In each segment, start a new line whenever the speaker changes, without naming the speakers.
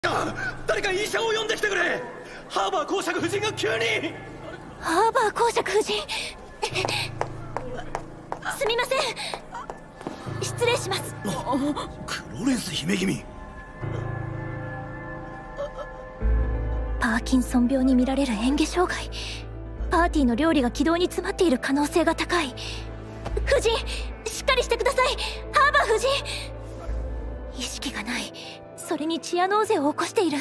誰か医者を呼んできてくれ。ハーバー公爵夫人が急に。
ハーバー公爵夫人、すみません、失礼します。
クロレンス姫君。
パーキンソン病に見られる嚥下障害。パーティーの料理が軌道に詰まっている可能性が高い。夫人、しっかりしてください。ハーバー夫人、意識がない。それにチアノーゼを起こしている。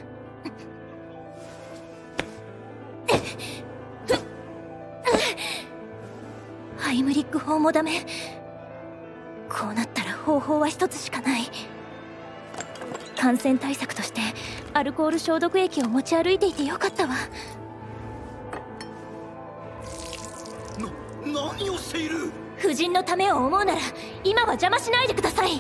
ハイムリック法もダメ。こうなったら方法は一つしかない。感染対策としてアルコール消毒液を持ち歩いていてよかったわ。
何をしている。
夫人のためを思うなら今は邪魔しないでください。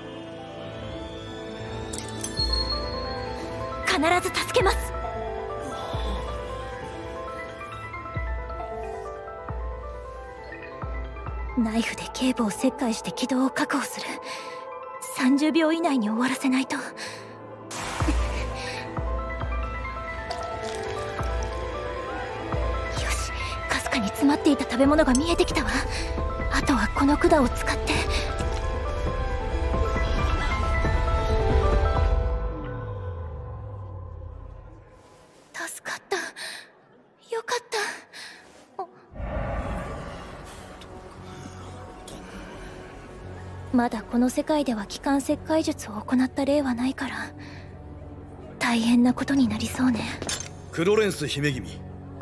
必ず助けます。ナイフで頸部を切開して気道を確保する。30秒以内に終わらせないと。よし、かすかに詰まっていた食べ物が見えてきたわ。あとはこの管を使って。助かった。よかった。まだこの世界では気管切開術を行った例はないから大変なことになりそうね。
クロレンス姫君、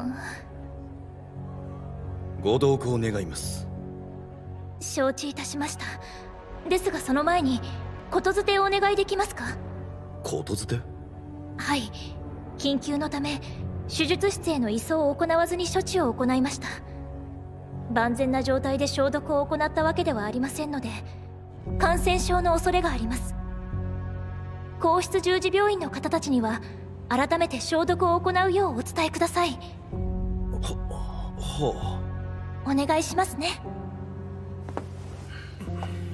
ご同行願います。
承知いたしました。ですがその前にことづてをお願いできますか。
ことづて。
はい、緊急のため手術室への移送を行わずに処置を行いました。万全な状態で消毒を行ったわけではありませんので感染症の恐れがあります。皇室十字病院の方たちには改めて消毒を行うようお伝えください。
はあ。
お願いしますね。